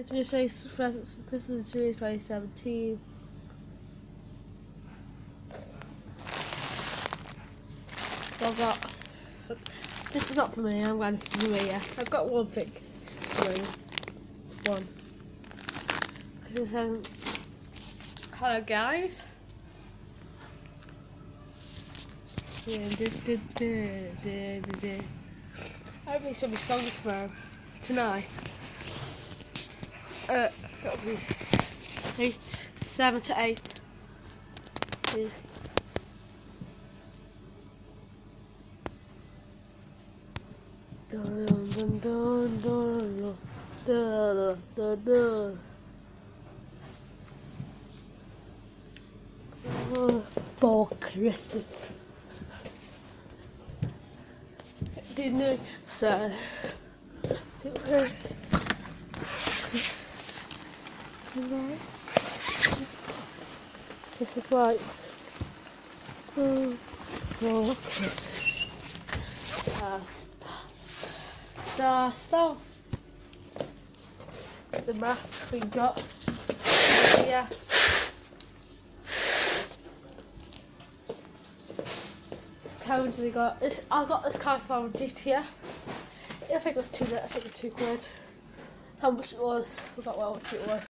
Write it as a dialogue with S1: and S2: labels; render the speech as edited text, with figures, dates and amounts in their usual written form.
S1: Christmas presents for Christmas tree 2017. So I've got. This is not for me. I'm going for Maria. I've got one thing. One. Because it says, "Hello guys." Hopefully it's gonna be song tomorrow. Tonight. That'll be 7 to 8. Yeah. Dun, dun, dun, dun, dun, dun, dun. For Christmas. Didn't so this is like for Christmas. Star. The maths we got here. This cones we got. I got this card from GTA. I think it was £2. I think it was £2. How much it was? I forgot what much it was.